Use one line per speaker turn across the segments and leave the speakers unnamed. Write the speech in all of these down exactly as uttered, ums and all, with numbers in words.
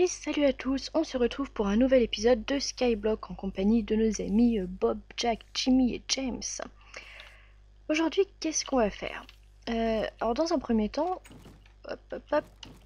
salut à tous, on se retrouve pour un nouvel épisode de Skyblock en compagnie de nos amis Bob, Jack, Jimmy et James. Aujourd'hui, qu'est-ce qu'on va faire euh, Alors dans un premier temps, hop, hop, hop,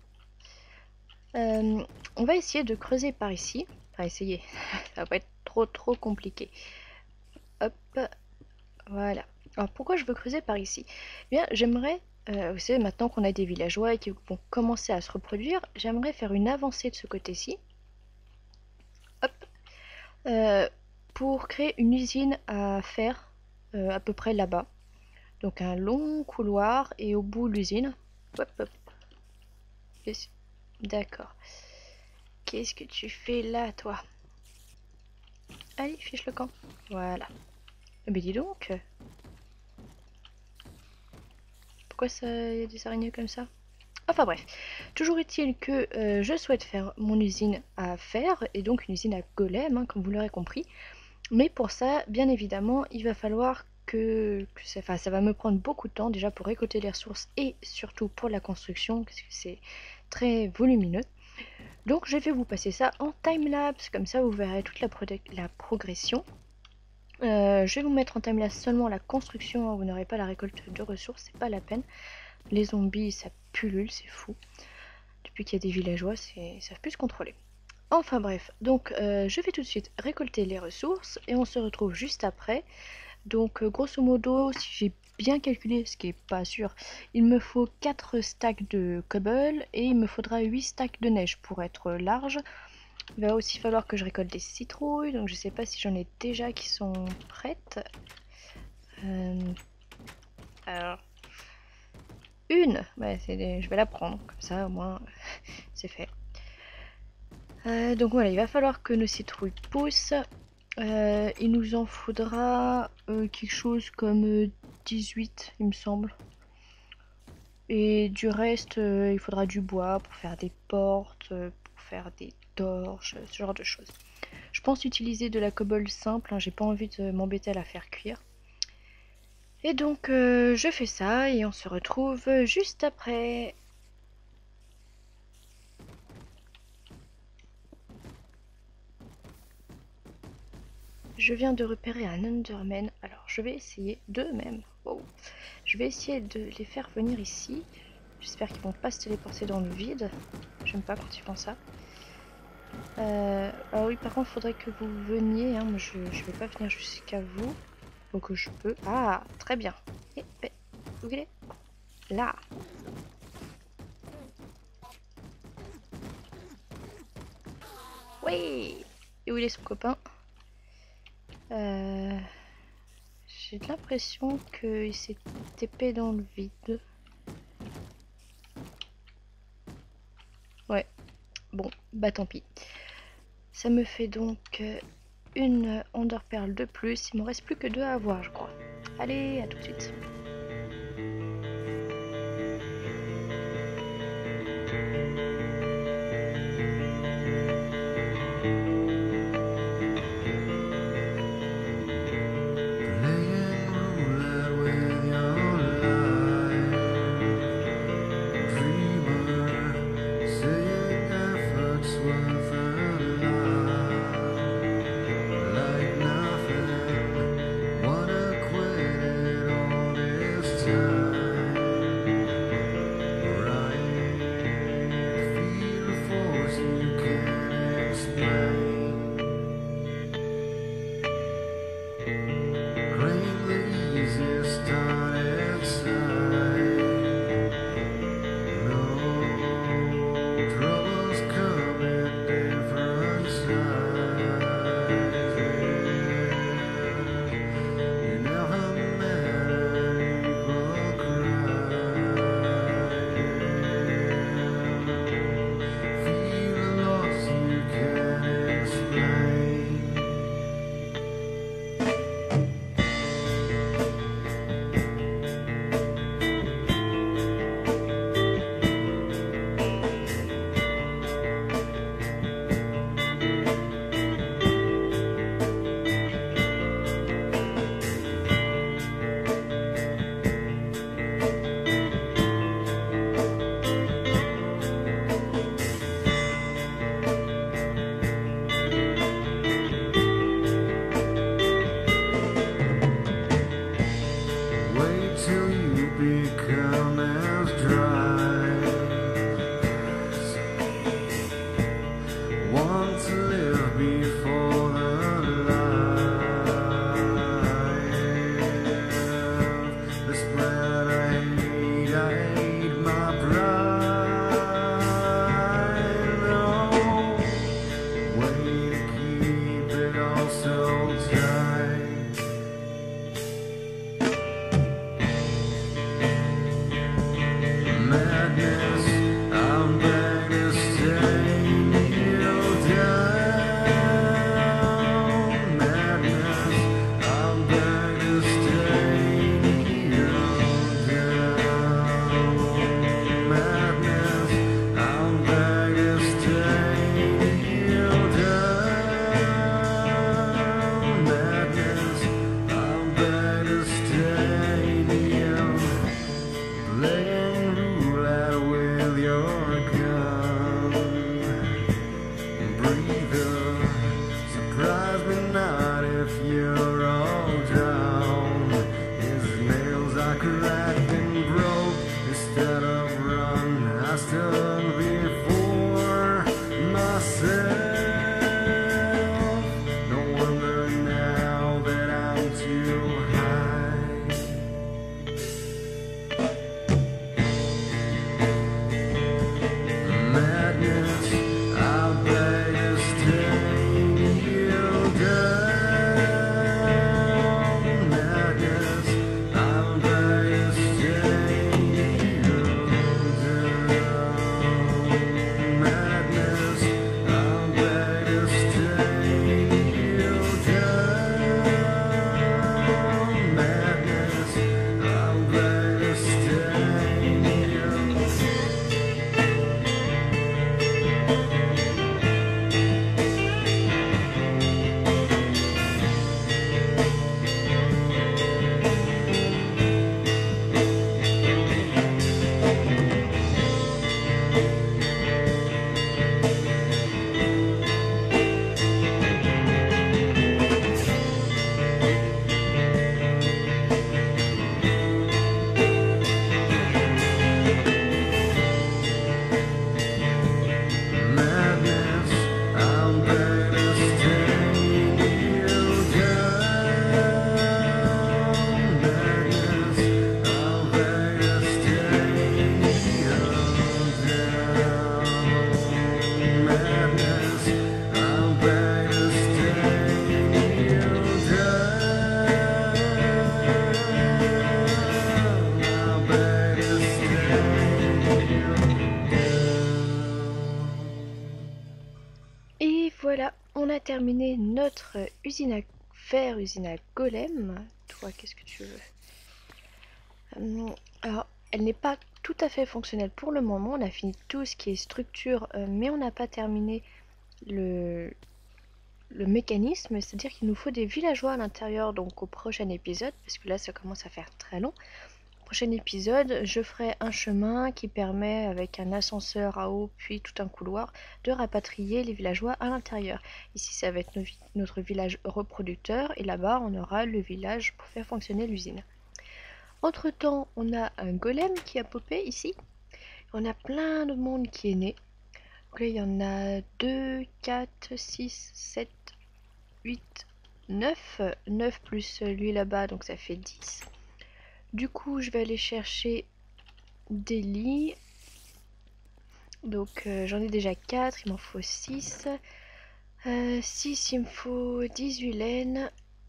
euh, on va essayer de creuser par ici. Enfin essayer, ça va pas être trop trop compliqué. Hop, voilà. Alors pourquoi je veux creuser par ici? Eh bien, j'aimerais, euh, vous savez, maintenant qu'on a des villageois et qui vont commencer à se reproduire, j'aimerais faire une avancée de ce côté-ci. Hop. Euh, pour créer une usine à fer euh, à peu près là-bas. Donc un long couloir et au bout l'usine. Hop, hop. D'accord. Qu'est-ce que tu fais là, toi? Allez, fiche le camp. Voilà. Mais dis donc. Pourquoi ça y a des araignées comme ça? Enfin bref. Toujours est-il que euh, je souhaite faire mon usine à fer et donc une usine à golem, hein, comme vous l'aurez compris. Mais pour ça, bien évidemment, il va falloir que, que ça, enfin, ça va me prendre beaucoup de temps déjà pour récolter les ressources et surtout pour la construction, parce que c'est très volumineux. Donc je vais vous passer ça en timelapse, comme ça vous verrez toute la, la progression. Euh, je vais vous mettre en timelapse seulement la construction, hein, vous n'aurez pas la récolte de ressources, c'est pas la peine. Les zombies, ça pullule, c'est fou. Depuis qu'il y a des villageois, ils savent plus se contrôler. Enfin bref, donc euh, je vais tout de suite récolter les ressources et on se retrouve juste après. Donc euh, grosso modo, si j'ai bien calculé, ce qui est pas sûr, il me faut quatre stacks de cobble et il me faudra huit stacks de neige pour être large. Il va aussi falloir que je récolte des citrouilles, donc je sais pas si j'en ai déjà qui sont prêtes. Euh... Alors, une, ouais, des... je vais la prendre, comme ça au moins c'est fait. Euh, donc voilà, il va falloir que nos citrouilles poussent. Euh, il nous en faudra euh, quelque chose comme euh, dix-huit, il me semble. Et du reste, euh, il faudra du bois pour faire des portes, euh, pour faire des torches, ce genre de choses. Je pense utiliser de la cobble simple, hein, j'ai pas envie de m'embêter à la faire cuire. Et donc, euh, je fais ça et on se retrouve juste après. Je viens de repérer un Enderman, alors je vais essayer d'eux même. Wow. Je vais essayer de les faire venir ici. J'espère qu'ils vont pas se téléporter dans le vide. J'aime pas quand ils font ça. Euh, ah oui, par contre, il faudrait que vous veniez. Hein. Moi, je, je vais pas venir jusqu'à vous. Donc que je peux. Ah, très bien. Et, et, où il est? Là. Oui. Et où il est son copain? Euh, J'ai l'impression qu'il s'est T P dans le vide. Ouais. Bon, bah tant pis. Ça me fait donc une Ender Pearl de plus. Il m'en reste plus que deux à avoir, je crois. Allez, à tout de suite. terminer notre usine à fer, usine à golem. Toi, qu'est-ce que tu veux? hum, Alors, elle n'est pas tout à fait fonctionnelle pour le moment. On a fini tout ce qui est structure, euh, mais on n'a pas terminé le, le mécanisme. C'est-à-dire qu'il nous faut des villageois à l'intérieur, donc au prochain épisode, parce que là, ça commence à faire très long. Prochain épisode, je ferai un chemin qui permet, avec un ascenseur à eau puis tout un couloir, de rapatrier les villageois à l'intérieur. Ici, ça va être notre village reproducteur et là-bas, on aura le village pour faire fonctionner l'usine. Entre temps, on a un golem qui a popé ici. On a plein de monde qui est né. Donc là, il y en a deux, quatre, six, sept, huit, neuf. neuf plus lui là-bas, donc ça fait dix. Du coup, je vais aller chercher des lits. Donc, euh, j'en ai déjà quatre, il m'en faut six. Euh, six, il me faut dix-huit laines.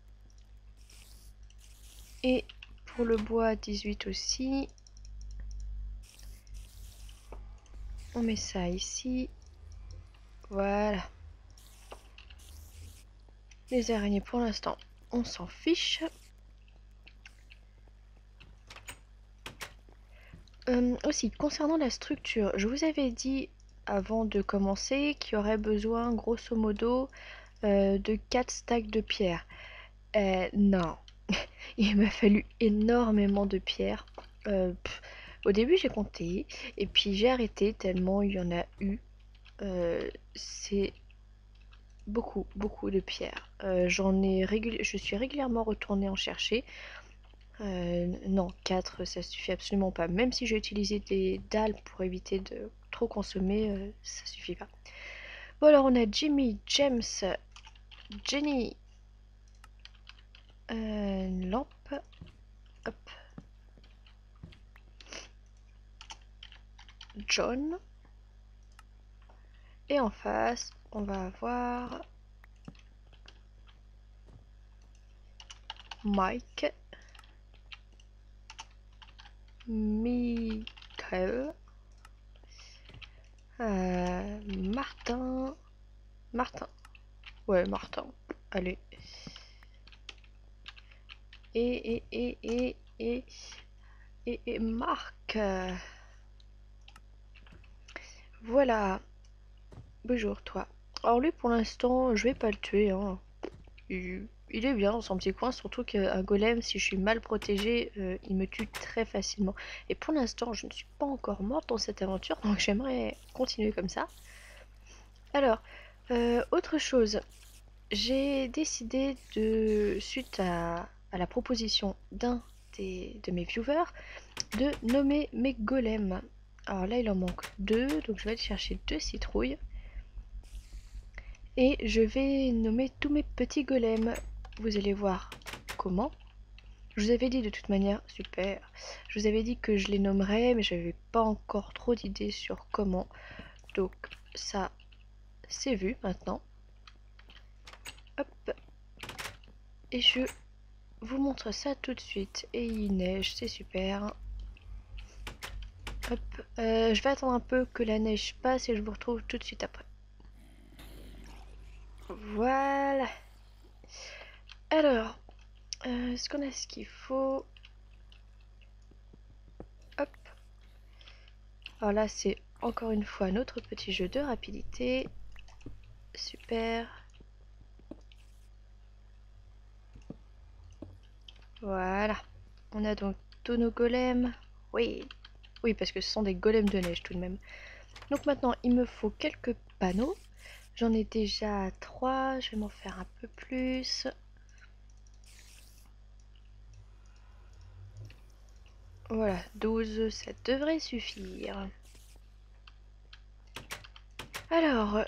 Et pour le bois, dix-huit aussi. On met ça ici. Voilà. Les araignées, pour l'instant, on s'en fiche. Euh, aussi, concernant la structure, je vous avais dit avant de commencer qu'il y aurait besoin grosso modo euh, de quatre stacks de pierre. Euh, non, il m'a fallu énormément de pierres. Euh, pff, au début j'ai compté et puis j'ai arrêté tellement il y en a eu. Euh, c'est beaucoup, beaucoup de pierres. Euh, j'en ai régul... Je suis régulièrement retournée en chercher. Euh, non, quatre, ça suffit absolument pas. Même si j'ai utilisé des dalles pour éviter de trop consommer, euh, ça suffit pas. Bon, alors on a Jimmy, James, Jenny, euh, une lampe, hop, John, et en face, on va avoir Mike, Michael, euh, Martin, Martin, ouais, Martin, allez, et, et, et, et, et, et, et Marc, voilà, bonjour toi. Alors lui, pour l'instant, je vais pas le tuer, hein. Il, il est bien dans son petit coin, surtout qu'un golem, si je suis mal protégée, euh, il me tue très facilement. Et pour l'instant, je ne suis pas encore morte dans cette aventure, donc j'aimerais continuer comme ça. Alors, euh, autre chose, j'ai décidé de, suite à, à la proposition d'un de mes viewers, de nommer mes golems. Alors là, il en manque deux, donc je vais aller chercher deux citrouilles. Et je vais nommer tous mes petits golems. Vous allez voir comment. Je vous avais dit de toute manière, super, je vous avais dit que je les nommerais, mais j'avais pas encore trop d'idées sur comment. Donc ça, c'est vu maintenant. Hop. Et je vous montre ça tout de suite. Et il neige, c'est super. Hop. Euh, je vais attendre un peu que la neige passe et je vous retrouve tout de suite après. Voilà. Alors, euh, est-ce qu'on a ce qu'il faut? Hop. Alors là, c'est encore une fois notre petit jeu de rapidité. Super. Voilà. On a donc tous nos golems. Oui. Oui, parce que ce sont des golems de neige tout de même. Donc maintenant, il me faut quelques panneaux. J'en ai déjà trois. Je vais m'en faire un peu plus. Voilà, douze, ça devrait suffire. Alors,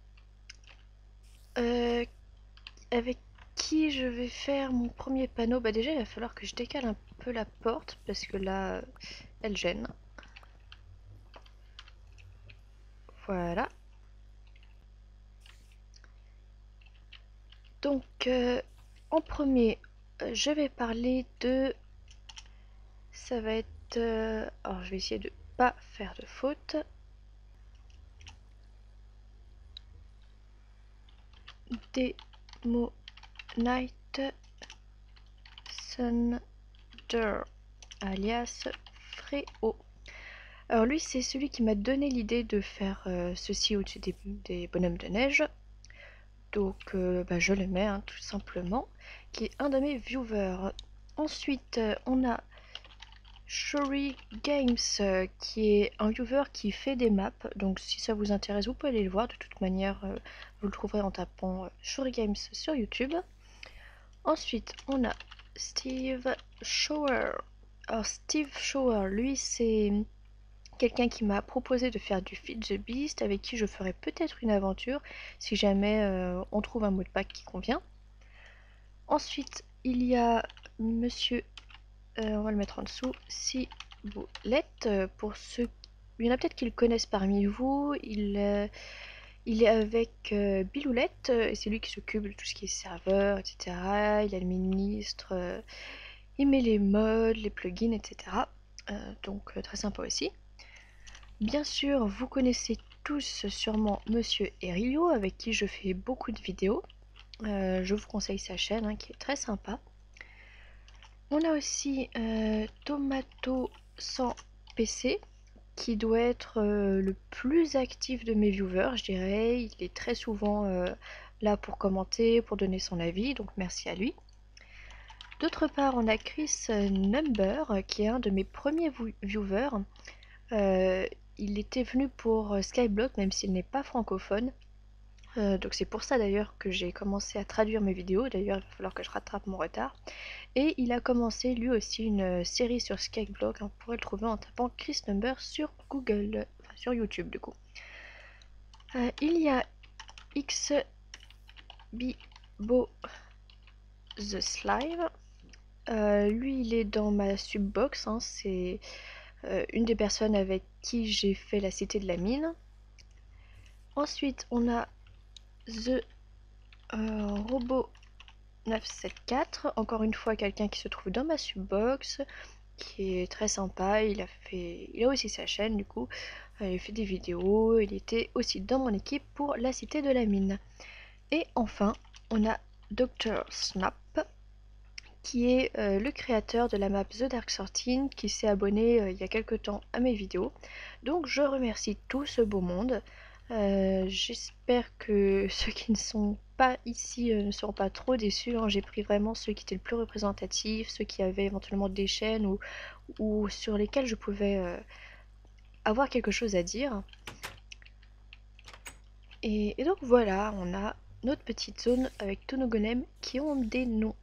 euh, avec qui je vais faire mon premier panneau? Bah déjà, il va falloir que je décale un peu la porte parce que là, elle gêne. Voilà. Donc, euh, en premier, euh, je vais parler de... Ça va être... Euh... Alors, je vais essayer de pas faire de faute. Demo Night Thunder, alias Fréo. Alors lui, c'est celui qui m'a donné l'idée de faire euh, ceci au-dessus des, des bonhommes de neige. Donc euh, bah, je le mets hein, tout simplement, qui est un de mes viewers. Ensuite, euh, on a Shory Games, euh, qui est un viewer qui fait des maps. Donc si ça vous intéresse, vous pouvez aller le voir. De toute manière, euh, vous le trouverez en tapant euh, Shory Games sur YouTube. Ensuite, on a Steve Shower. Alors Steve Shower, lui, c'est quelqu'un qui m'a proposé de faire du Feed the Beast, avec qui je ferai peut-être une aventure si jamais euh, on trouve un mot de pack qui convient. Ensuite, il y a monsieur, euh, on va le mettre en dessous, Ciboulette. Pour ceux, il y en a peut-être qui le connaissent parmi vous. Il, euh, il est avec euh, Biloulette, et c'est lui qui s'occupe de tout ce qui est serveur, et cetera. Il administre, euh, il met les mods, les plugins, et cetera. Euh, donc euh, très sympa aussi. Bien sûr, vous connaissez tous sûrement Monsieur Erilio, avec qui je fais beaucoup de vidéos. Euh, je vous conseille sa chaîne, hein, qui est très sympa. On a aussi euh, Tomato cent P C, qui doit être euh, le plus actif de mes viewers, je dirais. Il est très souvent euh, là pour commenter, pour donner son avis, donc merci à lui. D'autre part, on a Chris Number, qui est un de mes premiers viewers. Euh, il était venu pour Skyblock, même s'il n'est pas francophone. Euh, donc c'est pour ça d'ailleurs que j'ai commencé à traduire mes vidéos. D'ailleurs, il va falloir que je rattrape mon retard. Et il a commencé lui aussi une série sur Skyblock. On pourrait le trouver en tapant Chris Number sur Google, enfin sur YouTube du coup. Euh, il y a Xbibo The Slime. Euh, lui, il est dans ma subbox. Hein, c'est euh, une des personnes avec qui j'ai fait la cité de la mine. Ensuite, on a The euh, Robot neuf cent soixante-quatre, encore une fois quelqu'un qui se trouve dans ma subbox, qui est très sympa. Il a fait, il a aussi sa chaîne du coup, il a fait des vidéos, il était aussi dans mon équipe pour la cité de la mine. Et enfin, on a docteur Snap, qui est euh, le créateur de la map The Dark thirteen, qui s'est abonné euh, il y a quelques temps à mes vidéos. Donc je remercie tout ce beau monde. Euh, J'espère que ceux qui ne sont pas ici euh, ne seront pas trop déçus. Hein. J'ai pris vraiment ceux qui étaient le plus représentatifs, ceux qui avaient éventuellement des chaînes ou, ou sur lesquels je pouvais euh, avoir quelque chose à dire. Et, et donc voilà, on a notre petite zone avec tous nos golems qui ont des noms.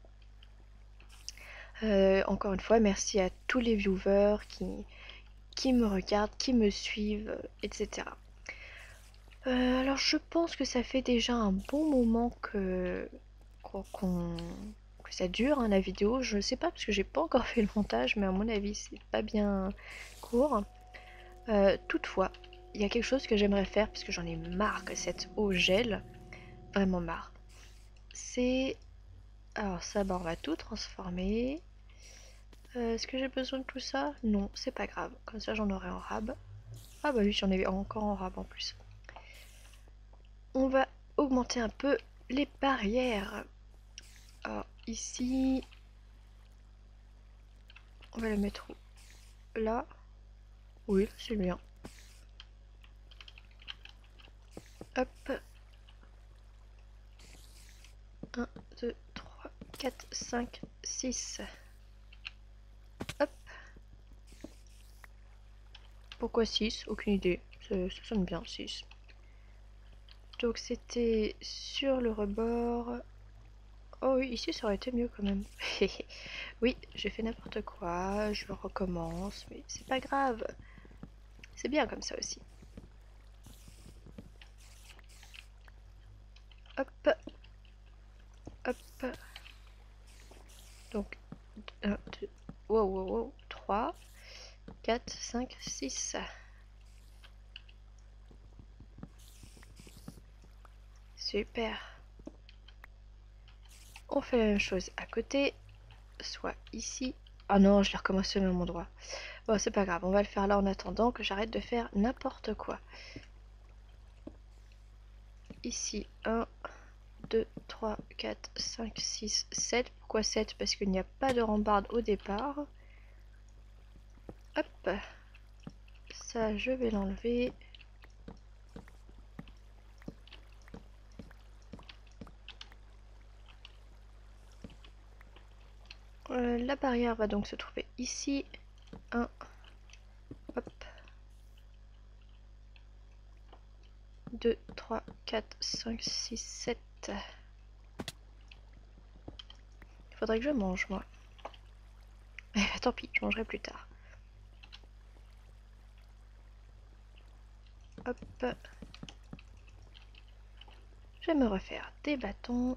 Euh, encore une fois, merci à tous les viewers qui, qui me regardent, qui me suivent, et cetera. Euh, alors je pense que ça fait déjà un bon moment que, qu'on, qu'on- que ça dure hein, la vidéo. Je sais pas parce que j'ai pas encore fait le montage, mais à mon avis c'est pas bien court. Euh, toutefois, il y a quelque chose que j'aimerais faire parce que j'en ai marre que cette eau gèle, vraiment marre. C'est, alors ça, bah on va tout transformer. Euh, Est-ce que j'ai besoin de tout ça? Non, c'est pas grave. Comme ça, j'en aurai en rab. Ah bah oui, j'en ai encore en rab en plus. On va augmenter un peu les barrières. Alors, ici, on va la mettre où? Là. Oui, c'est bien. Hop. un, deux, trois, quatre, cinq, six. Hop. Pourquoi six? Aucune idée. Ça, ça sonne bien, six. Donc c'était sur le rebord. Oh oui, ici ça aurait été mieux quand même. Oui, j'ai fait n'importe quoi, je recommence, mais c'est pas grave. C'est bien comme ça aussi. Hop. Hop. Donc, un, deux, wow, wow, wow, trois, quatre, cinq, six. Super. On fait la même chose à côté, soit ici. Ah non, je l'ai recommencé au même endroit. Bon, c'est pas grave, on va le faire là en attendant que j'arrête de faire n'importe quoi. Ici, un, deux, trois, quatre, cinq, six, sept. Pourquoi sept? Parce qu'il n'y a pas de rambarde au départ. Hop. Ça, je vais l'enlever. Euh, la barrière va donc se trouver ici. un. Hop. deux, trois, quatre, cinq, six, sept. Il faudrait que je mange, moi. Eh, tant pis, je mangerai plus tard. Hop. Je vais me refaire des bâtons.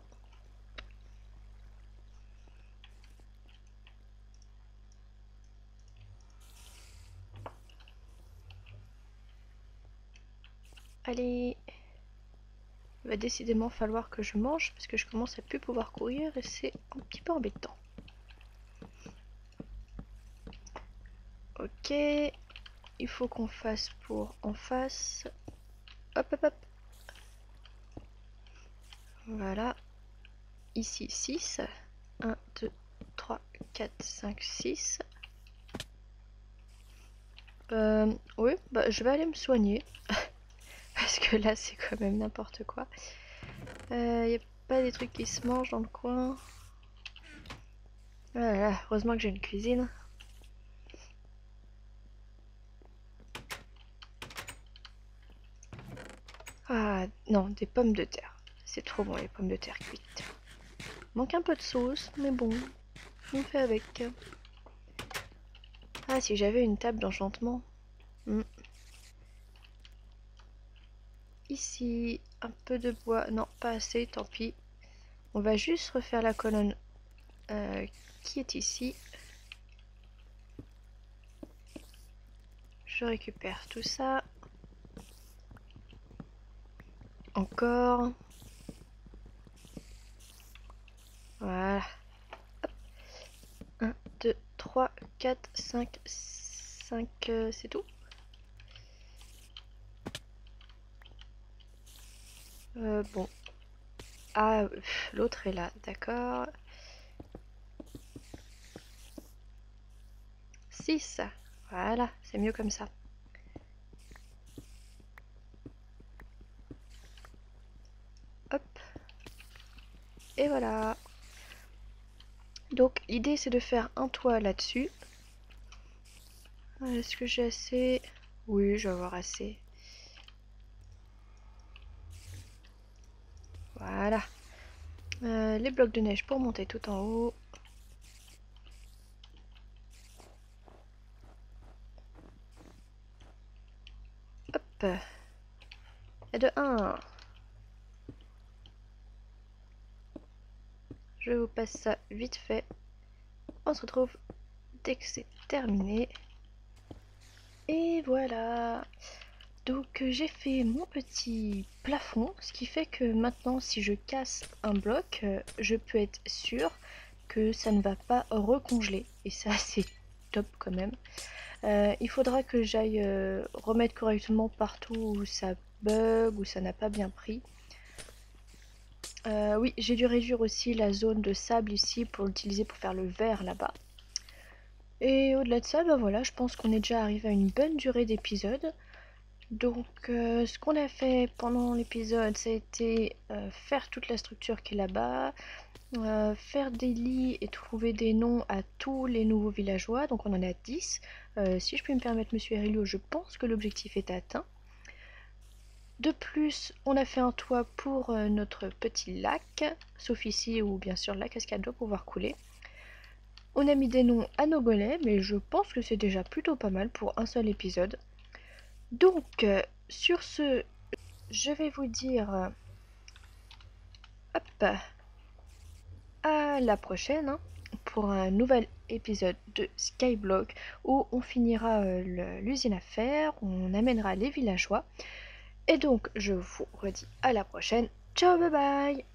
Allez. Il va décidément falloir que je mange parce que je commence à plus pouvoir courir et c'est un petit peu embêtant. Ok. Il faut qu'on fasse pour en face. Hop, hop, hop. Voilà. Ici, six. un, deux, trois, quatre, cinq, six. Euh, oui, bah, je vais aller me soigner. Parce que là, c'est quand même n'importe quoi. Il euh, n'y a pas des trucs qui se mangent dans le coin. Voilà, heureusement que j'ai une cuisine. Ah, non, des pommes de terre. C'est trop bon, les pommes de terre cuites. Manque un peu de sauce, mais bon, on fait avec. Ah, si j'avais une table d'enchantement. Hmm. Ici, un peu de bois. Non, pas assez, tant pis. On va juste refaire la colonne euh, qui est ici. Je récupère tout ça. Encore. Voilà. un, deux, trois, quatre, cinq, cinq, euh, c'est tout. Euh, bon. Ah, l'autre est là, d'accord. six. Voilà, c'est mieux comme ça. Hop. Et voilà. Donc l'idée c'est de faire un toit là-dessus. Est-ce que j'ai assez? Oui, je vais avoir assez. Voilà. Euh, les blocs de neige pour monter tout en haut. Hop. Et de un. Je vous passe ça vite fait. On se retrouve dès que c'est terminé. Et voilà. Donc euh, j'ai fait mon petit plafond, ce qui fait que maintenant si je casse un bloc, euh, je peux être sûr que ça ne va pas recongeler. Et ça c'est top quand même. Euh, il faudra que j'aille euh, remettre correctement partout où ça bug, où ça n'a pas bien pris. Euh, oui, j'ai dû réduire aussi la zone de sable ici pour l'utiliser pour faire le verre là-bas. Et au-delà de ça, ben voilà, je pense qu'on est déjà arrivé à une bonne durée d'épisode. Donc euh, ce qu'on a fait pendant l'épisode, ça a été euh, faire toute la structure qui est là-bas, euh, faire des lits et trouver des noms à tous les nouveaux villageois. Donc on en a dix. Euh, si je puis me permettre, Monsieur Aurelio, je pense que l'objectif est atteint. De plus, on a fait un toit pour euh, notre petit lac, sauf ici où bien sûr la cascade doit pouvoir couler. On a mis des noms à nos golems, mais je pense que c'est déjà plutôt pas mal pour un seul épisode. Donc, euh, sur ce, je vais vous dire euh, hop, à la prochaine hein, pour un nouvel épisode de Skyblock où on finira euh, l'usine à fer, on amènera les villageois. Et donc, je vous redis à la prochaine. Ciao, bye bye!